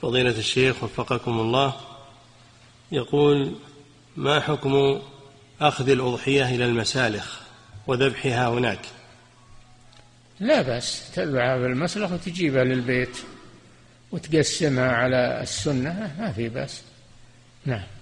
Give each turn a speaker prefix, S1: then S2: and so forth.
S1: فضيلة الشيخ وفقكم الله، يقول: ما حكم أخذ الأضحية إلى المسالخ وذبحها هناك؟
S2: لا بأس، تذبحها في المسلخ وتجيبها للبيت وتقسمها على السنة، ما في بأس. نعم.